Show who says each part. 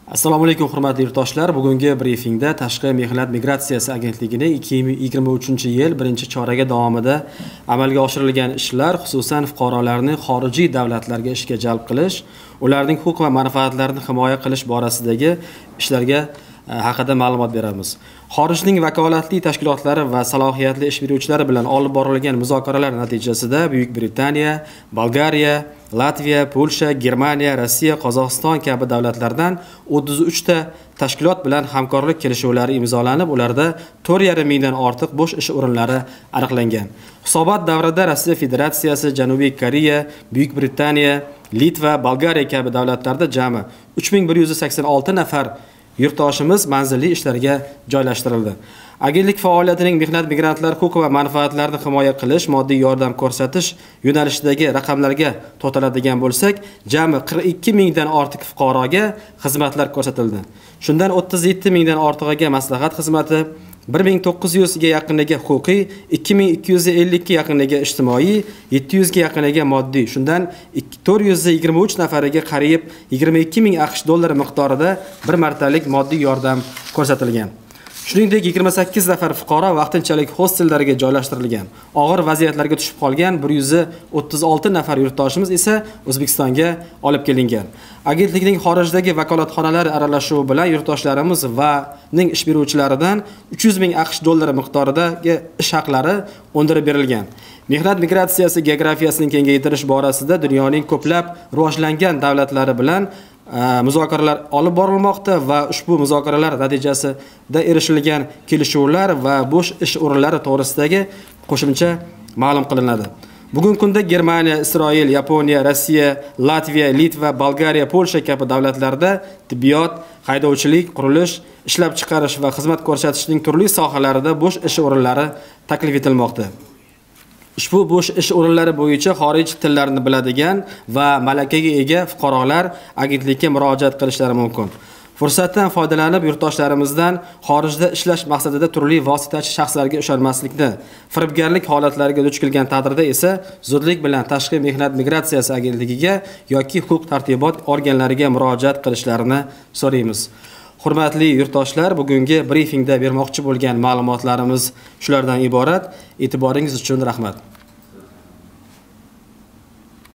Speaker 1: Assalomu alaykum hurmatli yurtdoshlar. Bugungi brifingda Tashqi mehnat migratsiyasi agentligining 2023-yil 1-choragi davomida amalga oshirilgan ishlar, xususan fuqarolarni xorijiy davlatlarga ishga jalb qilish, ularning huquq va manfaatlarini himoya qilish borasidagi ishlarga haqida ma'lumot beramiz. Xorijning vakolatli tashkilotlari va salohiyatli ish beruvchilari bilan olib borilgan muzokaralar natijasida Buyuk Britaniya, Bolgariya, Latviya, Polsha, Germaniya, Rossiya, Qozog'iston kabi davlatlardan 33 ta tashkilot bilan hamkorlik kelishuvlari imzolanib, ularda 4,5 mingdan ortiq bo'sh ish o'rinlari aniqlangan. Hisobot davrida Rossiya Federatsiyasi, Janubiy Koreya, Buyuk Britaniya, Litva, Bolgariya kabi davlatlarda jami 3186 nafar yurtdoshimiz manzilli ishlarga joylashtirildi. Agentlik faoliyatining mehnat migrantlar huquq va manfaatlarini himoya qilish, moddiy yordam ko'rsatish yo'nalishidagi raqamlarga to'xtaladigan bo'lsak, jami 42 mingdan ortiq fuqaroga xizmatlar ko'rsatildi. Shundan 37 mingdan ortig'iga maslahat xizmati, 1900 ga yaqiniga huquqiy, 2250 ga yaqiniga ijtimoiy, 700 ga yaqiniga moddiy, shundan 423 nafariga qariyb 22 ming AQSh dollari miqdorida bir martalik moddiy yordam ko'rsatilgan. Shuningdek, 28 nafar fuqaro vaqtinchalik hostellarga joylashtirilgan. Og'ir vaziyatlarga tushib qolgan 136 nafar yurtdoshimiz esa O'zbekistonga olib kelingan. Agentlikning xorijdagi vakolatxonalari aralashuvi bilan yurtdoshlarimiz va ning ish beruvchilaridan 300 ming AQSh dollari miqdoridagi ish haqlari undirib berilgan. Mehnat migratsiyasi geografiyasini kengaytirish borasida dunyoning ko'plab rivojlangan davlatlari bilan muzokaralar olib borilmoqda va ushbu muzokaralar natijasida erishilgan kelishuvlar va bo'sh ish o'rinlari to'g'risidagi qo'shimcha ma'lum qilinadi. Bugungi kunda Germaniya, Isroil, Yaponiya, Rossiya, Latviya, Litva, Bolgariya, Polsha kabi davlatlarda tibbiyot, haydovchilik, qurilish, ishlab chiqarish va xizmat ko'rsatishning turli sohalarida bo'sh ish o'rinlari taklif etilmoqda. Ushbu bo'sh ish o'rinlari bo'yicha xorij tillarini biladigan va malakaga ega fuqarolar agentlikka murojaat qilishlari mumkin. Fursatdan foydalanib yurtdoshlarimizdan xorijda ishlash maqsadida turli vositachi shaxslarga ishonmaslikni, firibgarlik holatlariga duch kelgan taqdirda esa zudlik bilan Tashqi mehnat migratsiyasi agentligiga yoki huquq-tartibot organlariga murojaat qilishlarini so'raymiz. Hurmatli yurtdoshlar, bugungi brifingda bermoqchi bo'lgan ma'lumotlarimiz shulardan iborat. E'tiboringiz uchun rahmat.